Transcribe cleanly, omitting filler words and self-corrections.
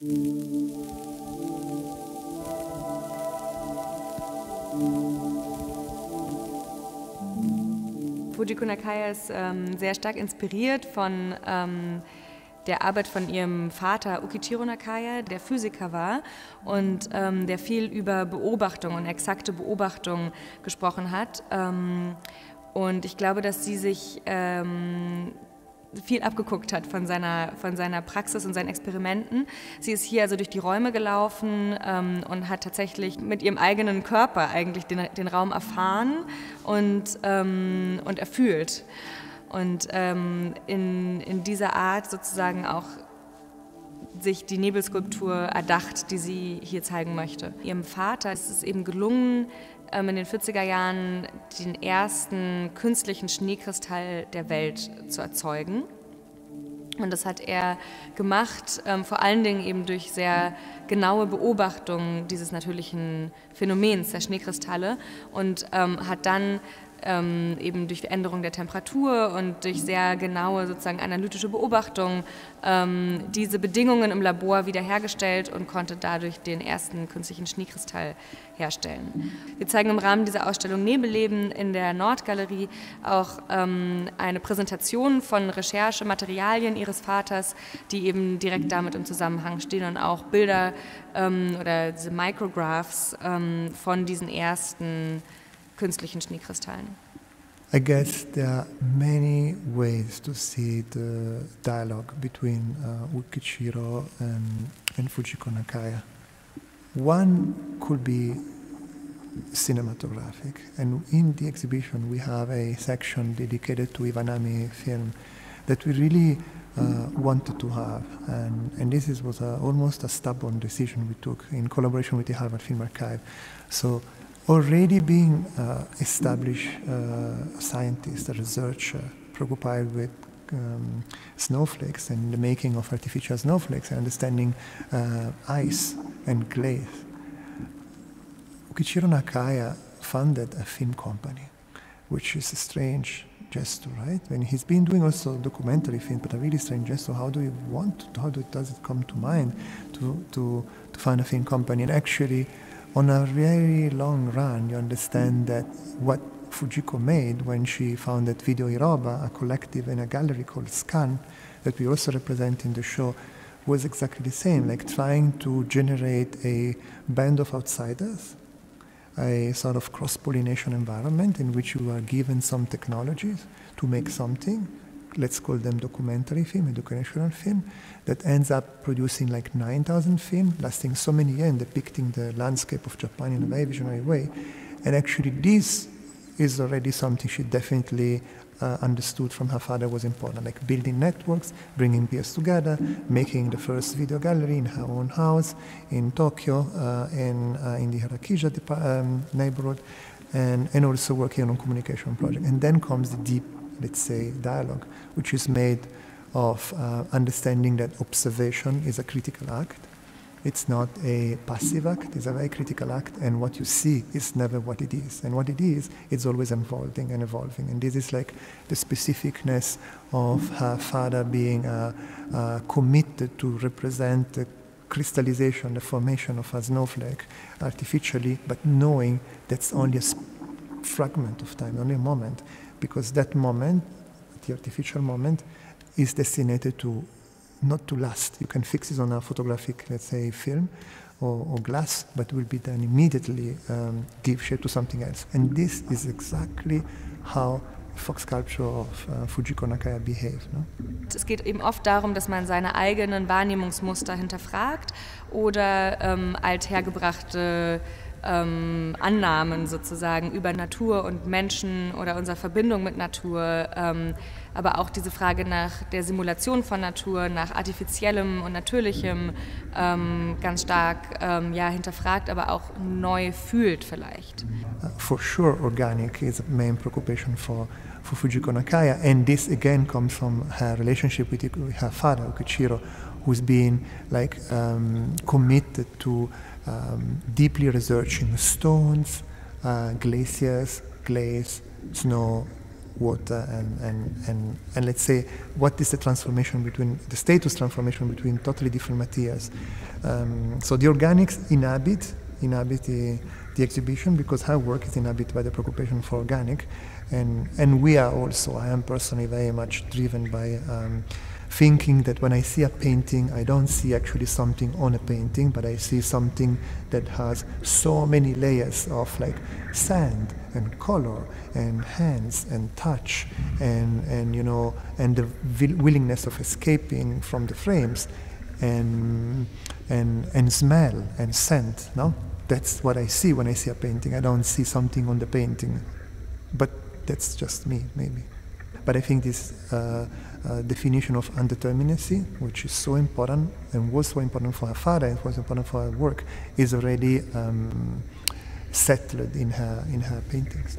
Fujiko Nakaya ist sehr stark inspiriert von der Arbeit von ihrem Vater Ukichiro Nakaya, der Physiker war und der viel über Beobachtung und exakte Beobachtung gesprochen hat. Und ich glaube, dass sie sich viel abgeguckt hat von seiner Praxis und seinen Experimenten. Sie ist hier also durch die Räume gelaufen und hat tatsächlich mit ihrem eigenen Körper eigentlich den Raum erfahren und erfühlt. Und in dieser Art sozusagen auch sich die Nebelskulptur erdacht, die sie hier zeigen möchte. Ihrem Vater ist es eben gelungen, in den 40er Jahren den ersten künstlichen Schneekristall der Welt zu erzeugen. Und das hat er gemacht, vor allen Dingen eben durch sehr genaue Beobachtung dieses natürlichen Phänomens der Schneekristalle und hat dann eben durch Veränderung der Temperatur und durch sehr genaue sozusagen analytische Beobachtung diese Bedingungen im Labor wiederhergestellt und konnte dadurch den ersten künstlichen Schneekristall herstellen. Wir zeigen im Rahmen dieser Ausstellung Nebelleben in der Nordgalerie auch eine Präsentation von Recherchematerialien ihres Vaters, die eben direkt damit im Zusammenhang stehen und auch Bilder oder diese Micrographs von diesen ersten künstlichen Schneekristallen. I guess there are many ways to see the dialogue between Ukichiro and Fujiko Nakaya. One could be cinematographic, and in the exhibition we have a section dedicated to Ivanami film that we really wanted to have, and this was almost a stubborn decision we took in collaboration with the Harvard Film Archive. So already being established scientist, a researcher, preoccupied with snowflakes and the making of artificial snowflakes and understanding ice and glaze. Ukichiro Nakaya founded a film company, which is a strange gesture, right? When he's been doing also documentary film, but a really strange gesture. How does it come to mind to found a film company? And actually, on a very long run, you understand that what Fujiko made when she founded Video Iroba, a collective in a gallery called Scan, that we also represent in the show, was exactly the same, like trying to generate a band of outsiders, a sort of cross-pollination environment in which you are given some technologies to make something, let's call them documentary film, educational film, that ends up producing like 9,000 films, lasting so many years and depicting the landscape of Japan in a very visionary way. And actually this is already something she definitely understood from her father was important, like building networks, bringing peers together, making the first video gallery in her own house in Tokyo, in the Harakija neighborhood, and also working on a communication project. And then comes the deep, let's say, dialogue, which is made of understanding that observation is a critical act. It's not a passive act, it's a very critical act, and what you see is never what it is. And what it is, it's always unfolding and evolving. And this is like the specificness of her father being committed to represent the crystallization, the formation of a snowflake artificially, but knowing that's only a fragment of time, only a moment, because that moment, the artificial moment, is destined to not to last. You can fix it on a photographic, let's say, film or glass, but will be then immediately give shape to something else. And this is exactly how Fox sculpture of Fujiko Nakaya behave. No? Es geht eben oft darum, dass man seine eigenen Wahrnehmungsmuster hinterfragt oder althergebrachte Annahmen sozusagen über Natur und Menschen oder unsere Verbindung mit Natur, aber auch diese Frage nach der Simulation von Natur, nach artifiziellem und natürlichem ganz stark hinterfragt, aber auch neu fühlt vielleicht. For sure, organic is a main preoccupation for Fujiko Nakaya, and this again comes from her relationship with her father, Ukichiro, who's been like committed to deeply researching stones, glaciers, glaze, snow, water and let's say what is the transformation between the status transformation between totally different materials. So the organics inhabit the exhibition because her work is inhabited by the preoccupation for organic, and we are also. I am personally very much driven by thinking that when I see a painting, I don't see actually something on a painting, but I see something that has so many layers of like sand and color and hands and touch and you know, and the willingness of escaping from the frames and smell and scent. No, that's what I see when I see a painting. I don't see something on the painting, but that's just me, maybe. But I think this definition of undeterminacy, which is so important and was so important for her father and was important for her work, is already settled in her paintings.